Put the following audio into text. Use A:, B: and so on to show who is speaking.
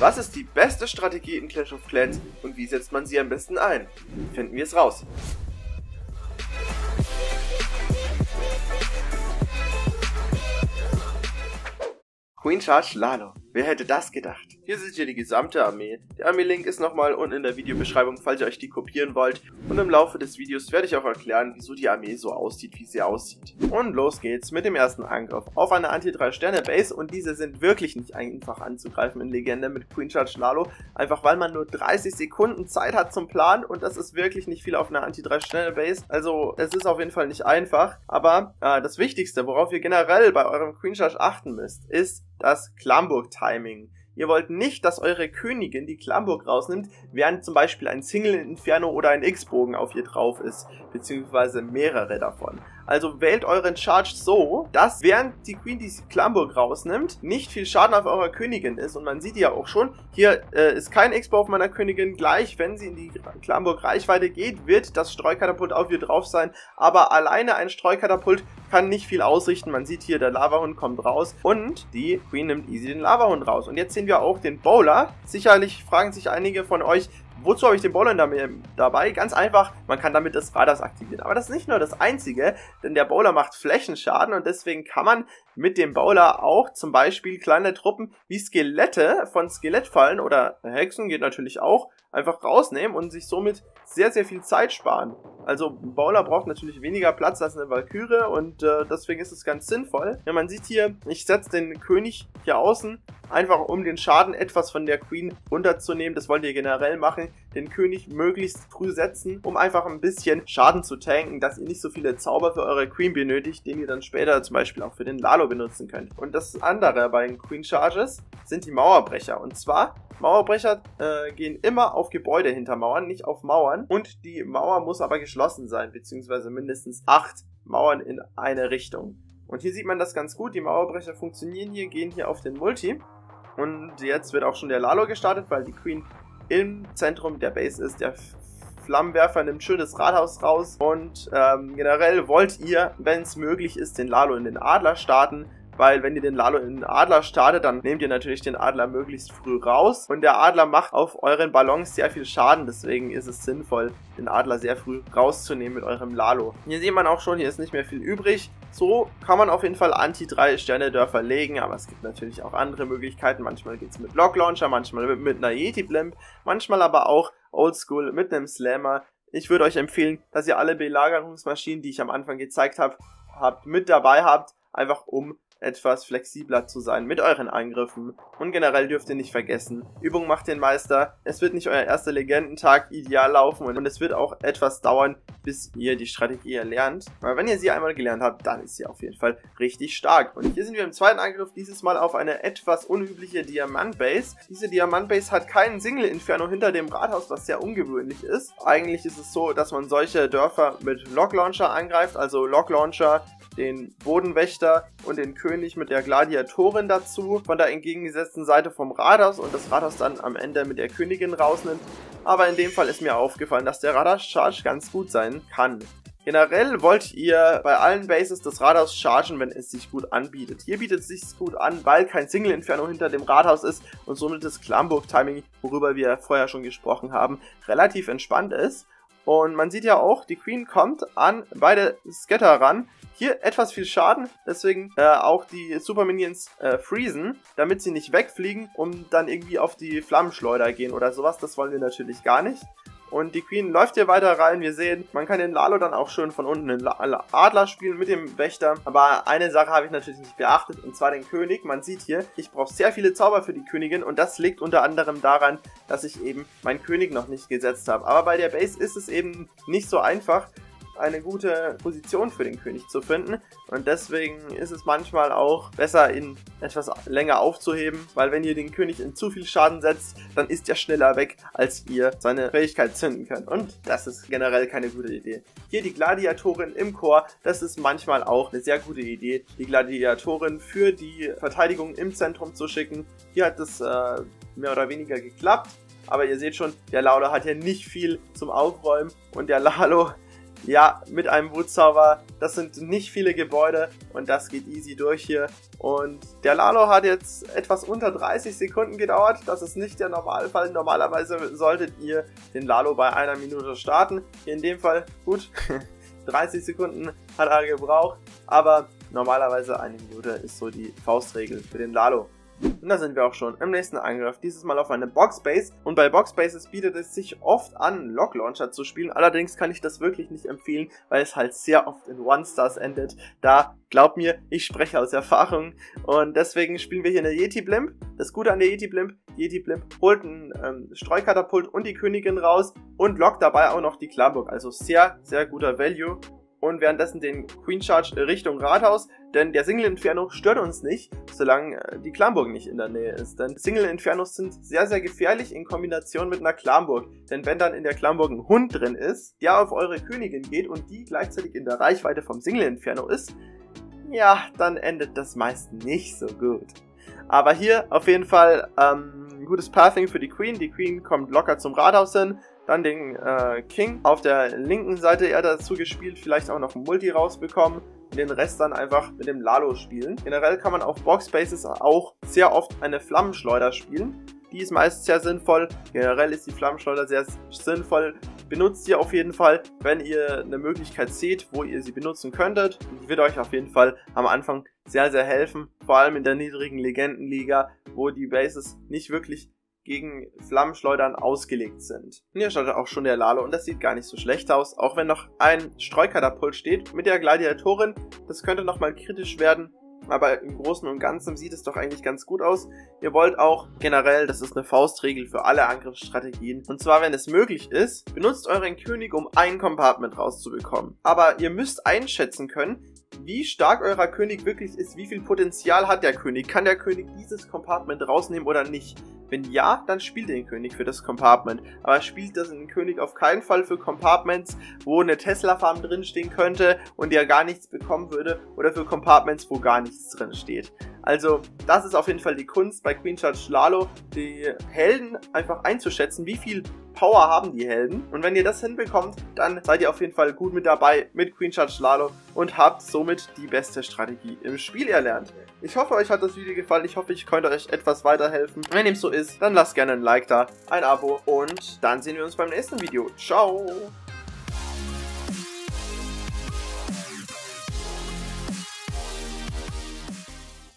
A: Was ist die beste Strategie in Clash of Clans und wie setzt man sie am besten ein? Finden wir es raus. Queen Charge Lalo. Wer hätte das gedacht? Hier seht ihr die gesamte Armee. Der Armee-Link ist nochmal unten in der Videobeschreibung, falls ihr euch die kopieren wollt. Und im Laufe des Videos werde ich auch erklären, wieso die Armee so aussieht, wie sie aussieht. Und los geht's mit dem ersten Angriff auf eine Anti-3-Sterne-Base. Und diese sind wirklich nicht einfach anzugreifen in Legende mit Queen Charge Lalo. Einfach weil man nur 30 Sekunden Zeit hat zum Planen. Und das ist wirklich nicht viel auf einer Anti-3-Sterne-Base. Also es ist auf jeden Fall nicht einfach. Aber das Wichtigste, worauf ihr generell bei eurem Queen Charge achten müsst, ist das Klamburg-Timing. Ihr wollt nicht, dass eure Königin die Klamburg rausnimmt, während zum Beispiel ein Single Inferno oder ein X-Bogen auf ihr drauf ist, beziehungsweise mehrere davon. Also wählt euren Charge so, dass während die Queen die Klamburg rausnimmt, nicht viel Schaden auf eurer Königin ist. Und man sieht ja auch schon, hier ist kein X-Bow auf meiner Königin. Gleich, wenn sie in die Klamburg Reichweite geht, wird das Streukatapult auf ihr drauf sein. Aber alleine ein Streukatapult kann nicht viel ausrichten. Man sieht hier, der Lavahund kommt raus und die Queen nimmt easy den Lavahund raus. Und jetzt sehen wir auch den Bowler. Sicherlich fragen sich einige von euch, wozu habe ich den Bowler dabei? Ganz einfach, man kann damit das Radars aktivieren. Aber das ist nicht nur das Einzige, denn der Bowler macht Flächenschaden und deswegen kann man mit dem Bowler auch zum Beispiel kleine Truppen wie Skelette von Skelettfallen oder Hexen, geht natürlich auch, einfach rausnehmen und sich somit sehr, sehr viel Zeit sparen. Also ein Bowler braucht natürlich weniger Platz als eine Valkyrie und deswegen ist es ganz sinnvoll. Ja, man sieht hier, ich setze den König hier außen, einfach um den Schaden etwas von der Queen runterzunehmen. Das wollt ihr generell machen, den König möglichst früh setzen, um einfach ein bisschen Schaden zu tanken, dass ihr nicht so viele Zauber für eure Queen benötigt, den ihr dann später zum Beispiel auch für den Lalo benutzen könnt. Und das andere bei den Queen Charges sind die Mauerbrecher. Und zwar, Mauerbrecher gehen immer auf Gebäude hintermauern, nicht auf Mauern. Und die Mauer muss aber geschlossen sein, beziehungsweise mindestens 8 Mauern in eine Richtung. Und hier sieht man das ganz gut, die Mauerbrecher funktionieren hier, gehen hier auf den Multi. Und jetzt wird auch schon der Lalo gestartet, weil die Queen im Zentrum der Base ist. Der Flammenwerfer nimmt schön das Rathaus raus. Und generell wollt ihr, wenn es möglich ist, den Lalo in den Adler starten. Weil wenn ihr den Lalo in den Adler startet, dann nehmt ihr natürlich den Adler möglichst früh raus. Und der Adler macht auf euren Ballons sehr viel Schaden. Deswegen ist es sinnvoll, den Adler sehr früh rauszunehmen mit eurem Lalo. Hier sieht man auch schon, hier ist nicht mehr viel übrig. So kann man auf jeden Fall Anti-3-Sterne-Dörfer legen. Aber es gibt natürlich auch andere Möglichkeiten. Manchmal geht es mit Lock Launcher, manchmal mit einer Yeti-Blimp. Manchmal aber auch Oldschool mit einem Slammer. Ich würde euch empfehlen, dass ihr alle Belagerungsmaschinen, die ich am Anfang gezeigt habe, mit dabei habt. Einfach um etwas flexibler zu sein mit euren Angriffen. Und generell dürft ihr nicht vergessen, Übung macht den Meister. Es wird nicht euer erster Legendentag ideal laufen und es wird auch etwas dauern, bis ihr die Strategie erlernt. Aber wenn ihr sie einmal gelernt habt, dann ist sie auf jeden Fall richtig stark. Und hier sind wir im zweiten Angriff, dieses Mal auf eine etwas unübliche Diamant-Base. Diese Diamant-Base hat keinen Single-Inferno hinter dem Rathaus, was sehr ungewöhnlich ist. Eigentlich ist es so, dass man solche Dörfer mit Lock-Launcher angreift, also Lock-Launcher, den Bodenwächter und den König mit der Gladiatorin dazu von der entgegengesetzten Seite vom Rathaus und das Rathaus dann am Ende mit der Königin rausnimmt. Aber in dem Fall ist mir aufgefallen, dass der Rathaus-Charge ganz gut sein kann. Generell wollt ihr bei allen Bases das Rathaus chargen, wenn es sich gut anbietet. Hier bietet es sich gut an, weil kein Single-Inferno hinter dem Rathaus ist und somit das Klamburg-Timing, worüber wir vorher schon gesprochen haben, relativ entspannt ist. Und man sieht ja auch, die Queen kommt an beide Scatter ran. Hier etwas viel Schaden, deswegen auch die Super Minions freezen, damit sie nicht wegfliegen und dann irgendwie auf die Flammenschleuder gehen oder sowas. Das wollen wir natürlich gar nicht. Und die Queen läuft hier weiter rein. Wir sehen, man kann den Lalo dann auch schön von unten in Adler spielen mit dem Wächter. Aber eine Sache habe ich natürlich nicht beachtet, und zwar den König. Man sieht hier, ich brauche sehr viele Zauber für die Königin und das liegt unter anderem daran, dass ich eben meinen König noch nicht gesetzt habe. Aber bei der Base ist es eben nicht so einfach, eine gute Position für den König zu finden und deswegen ist es manchmal auch besser, ihn etwas länger aufzuheben, weil wenn ihr den König in zu viel Schaden setzt, dann ist er schneller weg, als ihr seine Fähigkeit zünden könnt und das ist generell keine gute Idee. Hier die Gladiatorin im Chor, das ist manchmal auch eine sehr gute Idee, die Gladiatorin für die Verteidigung im Zentrum zu schicken. Hier hat es mehr oder weniger geklappt, aber ihr seht schon, der Lalo hat hier nicht viel zum Aufräumen und der Lalo, Ja, mit einem Wutzauber. Das sind nicht viele Gebäude und das geht easy durch hier. Und der Lalo hat jetzt etwas unter 30 Sekunden gedauert. Das ist nicht der Normalfall. Normalerweise solltet ihr den Lalo bei 1 Minute starten. In dem Fall, gut, 30 Sekunden hat er gebraucht. Aber normalerweise 1 Minute ist so die Faustregel für den Lalo. Und da sind wir auch schon im nächsten Angriff, dieses Mal auf eine Boxbase. Und bei Boxbases bietet es sich oft an, Lock Launcher zu spielen. Allerdings kann ich das wirklich nicht empfehlen, weil es halt sehr oft in One-Stars endet. Da, glaubt mir, ich spreche aus Erfahrung. Und deswegen spielen wir hier eine Yeti Blimp. Das Gute an der Yeti Blimp holt einen Streukatapult und die Königin raus und lockt dabei auch noch die Klamburg. Also sehr, sehr guter Value. Und währenddessen den Queen Charge Richtung Rathaus, denn der Single Inferno stört uns nicht, solange die Klamburg nicht in der Nähe ist. Denn Single Infernos sind sehr, sehr gefährlich in Kombination mit einer Klamburg. Denn wenn dann in der Klamburg ein Hund drin ist, der auf eure Königin geht und die gleichzeitig in der Reichweite vom Single Inferno ist, ja, dann endet das meist nicht so gut. Aber hier auf jeden Fall ein gutes Pathing für die Queen. Die Queen kommt locker zum Rathaus hin. Dann den King auf der linken Seite eher dazu gespielt, vielleicht auch noch ein Multi rausbekommen und den Rest dann einfach mit dem Lalo spielen. Generell kann man auf Boxbases auch sehr oft eine Flammenschleuder spielen. Die ist meist sehr sinnvoll. Generell ist die Flammenschleuder sehr sinnvoll. Benutzt sie auf jeden Fall, wenn ihr eine Möglichkeit seht, wo ihr sie benutzen könntet. Die wird euch auf jeden Fall am Anfang sehr, sehr helfen. Vor allem in der niedrigen Legendenliga, wo die Bases nicht wirklich gegen Flammenschleudern ausgelegt sind. Und hier startet auch schon der Lalo und das sieht gar nicht so schlecht aus, auch wenn noch ein Streukatapult steht mit der Gladiatorin. Das könnte nochmal kritisch werden, aber im Großen und Ganzen sieht es doch eigentlich ganz gut aus. Ihr wollt auch generell, das ist eine Faustregel für alle Angriffsstrategien, und zwar, wenn es möglich ist, benutzt euren König, um ein Compartment rauszubekommen. Aber ihr müsst einschätzen können, wie stark euer König wirklich ist, wie viel Potenzial hat der König, kann der König dieses Compartment rausnehmen oder nicht. Wenn ja, dann spielt den König für das Compartment, aber spielt das den König auf keinen Fall für Compartments, wo eine Tesla-Farm drinstehen könnte und der gar nichts bekommen würde, oder für Compartments, wo gar nichts drin steht. Also das ist auf jeden Fall die Kunst bei Queen Charge Lalo, die Helden einfach einzuschätzen, wie viel Power haben die Helden. Und wenn ihr das hinbekommt, dann seid ihr auf jeden Fall gut mit dabei mit Queen Charge Lalo und habt somit die beste Strategie im Spiel erlernt. Ich hoffe, euch hat das Video gefallen. Ich hoffe, ich konnte euch etwas weiterhelfen. Wenn dem so ist, dann lasst gerne ein Like da, ein Abo und dann sehen wir uns beim nächsten Video. Ciao!